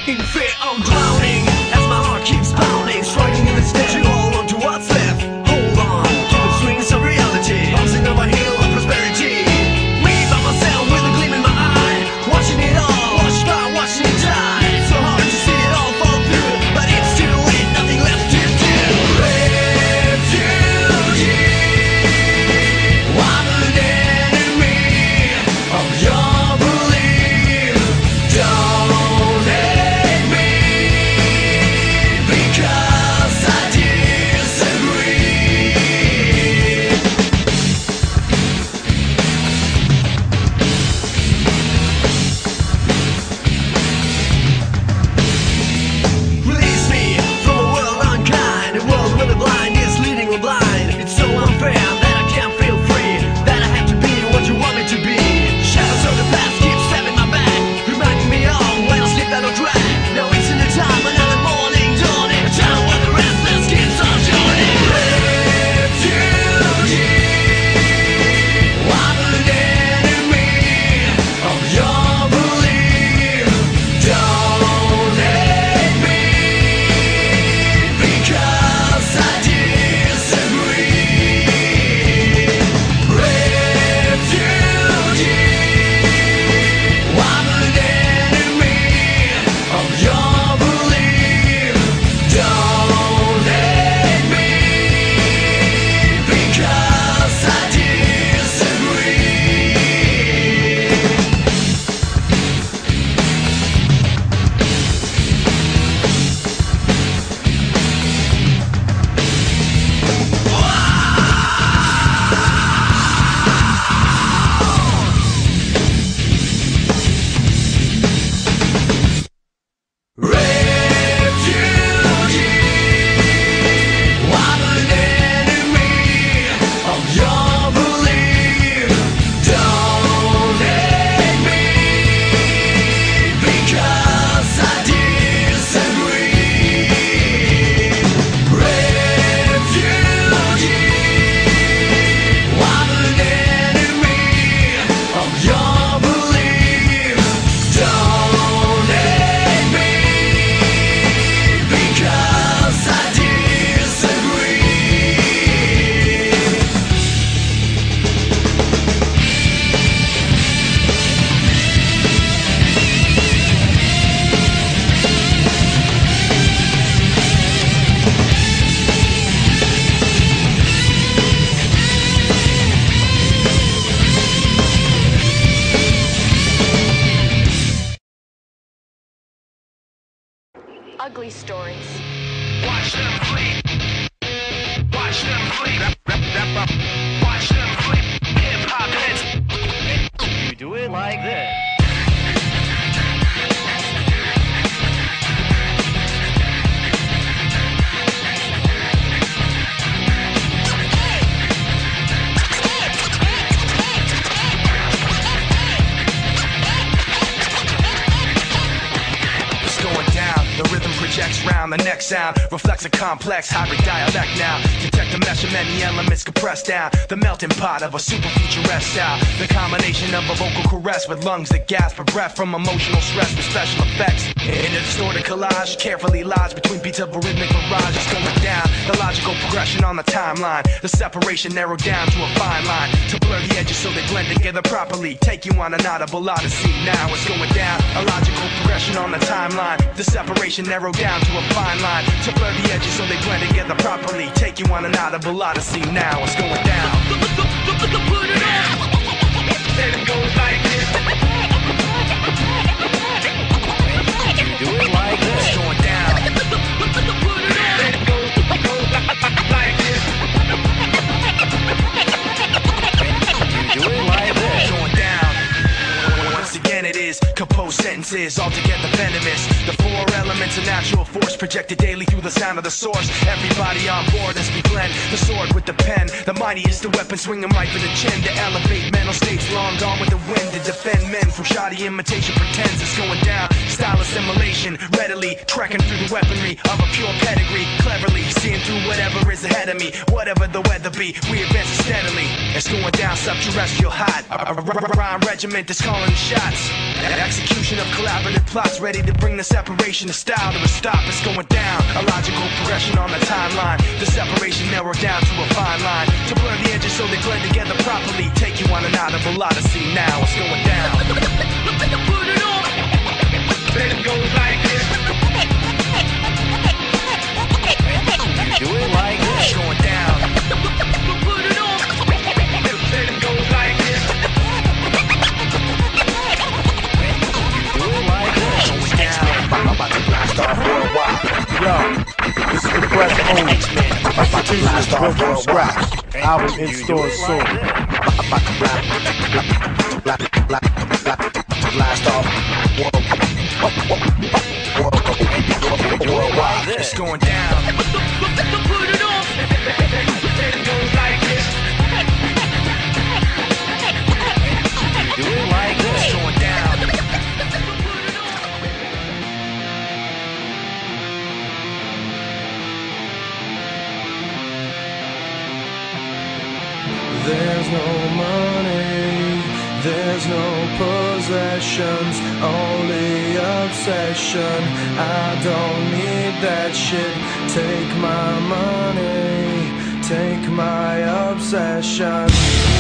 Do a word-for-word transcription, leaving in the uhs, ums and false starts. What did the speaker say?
In fear I'm drowning, as my heart keeps pounding, striking in the stitch to hold on to what's left. Hold on, to the swings of reality, bouncing on my heel of prosperity. Me by myself with a gleam in my eye, watching it all, watched by watching it die. It's so hard to see it all fall through, but it's too late, nothing left to do. Refugee, I'm an enemy of your belief. Don't hate me because I disagree. Release me from a world unkind, a world where the blind is leading the blind. It's so unfair that I can't feel free, that I have to be what you want me to be. Shadows of the past keep stabbing my back, reminding me of when I slipped out of track. Now it's in the time, another morning dawning, a town where the restless kids are joining. Refugee, I'm an enemy of your belief. Don't hate me because I disagree. Refugee, I'm an enemy of your belief. Don't hate me because I disagree. Refugee, I'm an enemy of your belief. Don't hate me because I disagree. Refugee, I'm an enemy of your belief. Don't hate me because I disagree. Ugly stories. Watch them flee. Watch them flee. Rap, rap, rap, rap. Watch them flee. Hip hop hits. You do it like this. It's going down. The rhythm projects round. The next sound reflects a complex hybrid dialect now. Detect the mesh of many elements compressed down. The melting pot of a super futuresque style. The combination of a vocal caress with lungs that gasp for breath from emotional stress with special effects. In a distorted collage, carefully lodged between beats of a rhythmic barrage. It's going down. The logical progression on the timeline. The separation narrowed down to a fine line. To blur the edges so they blend together properly. Take you on an audible odyssey. Now it's going down. A logical progression on the timeline. The separation narrowed down to a fine line. To blur the edges so they blend together properly. Take you on an audible odyssey. Now it's going down. And it goes like this. You do it like this. It's going down. And it goes, goes like this. You do it like this. It's going down. Once again it is composed sentences, altogether venomous. The four elements of natural force projected daily through the sound of the source. Everybody on board as we blend the sword with the pen. The Mighty is the weapon, swinging right for the chin to elevate mental states long gone with the wind to defend men from shoddy imitation pretense. It's going down, style assimilation, readily trekking through the weaponry of a pure pedigree, cleverly seeing through whatever is ahead of me, whatever the weather be. We advance steadily. It's going down, subterrestrial hot. A rhyme regiment that's calling the shots. An execution of collaborative plots, ready to bring the separation of style to a stop. It's going down, a logical progression on the timeline. The separation narrowed down to a fine line to blur the edges so they blend together properly. Take you on an audible odyssey. Now it's going down. Put it on. Then it goes like this. You do it like this. It's going down. Put it on. Then it goes like this. You do it like this. It's going down. I'm about to blast off worldwide. Yo, this is the press only. Executionist of Brooklyn Scrap. Album in stores soon. I'm about to blast, blast, blast, blast, blast off worldwide. It's going down. Put it on. Then it goes like this. You do it like this. It's going down. There's no money, there's no possessions, only obsession. I don't need that shit. Take my money, take my obsession.